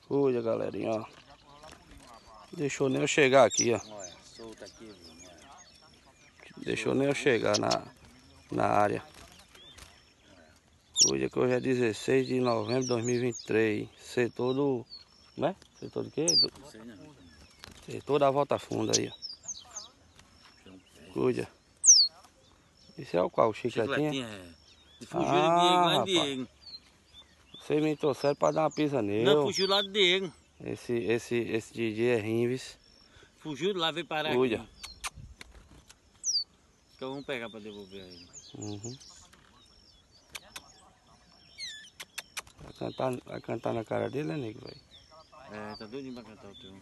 Cuida, galerinha, ó. Deixou nem eu chegar aqui, ó. Olha, solta aqui, viu? Deixou nem eu chegar na área. Cuida que hoje é 16 de novembro de 2023. Setor do... Né? Setor do quê? Não sei não. Setor da Volta Funda aí, ó. Cuida. Esse é o qual? O chicletinho? Chicletinho, é. Fugiu de Diego, lá em Diego. Vocês me trouxeram pra dar uma pisa nele. Não, fugiu lá de Diego. Esse Didi é Rives. Fugiu de lá, veio parar Cuida. aqui. Então vamos pegar pra devolver a ele. Uhum. Vai cantar na cara dele, né, nego, velho? É, tá doidinho pra cantar o teu.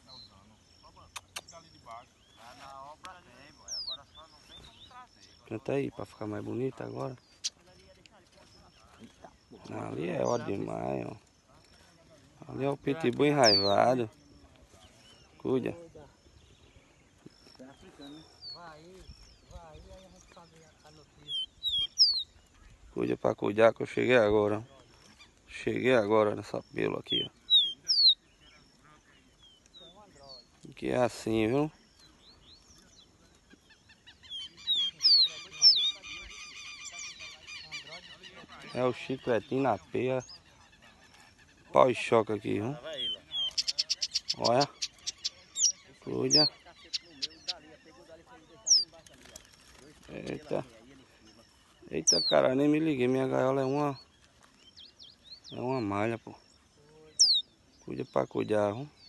Canta aí pra ficar mais bonito agora. Ali é hora demais, ó. Ali é o pitbull enraivado. Cuida. Cuida pra cuidar que eu cheguei agora, ó. Cheguei agora nessa pelo aqui, ó. Que é assim, viu? É o chicletinho na peia. Pau e choca aqui, viu? Olha. Cuida. Eita. Eita, cara, nem me liguei. Minha gaiola é uma malha, pô. Cuida pra cuidar, viu?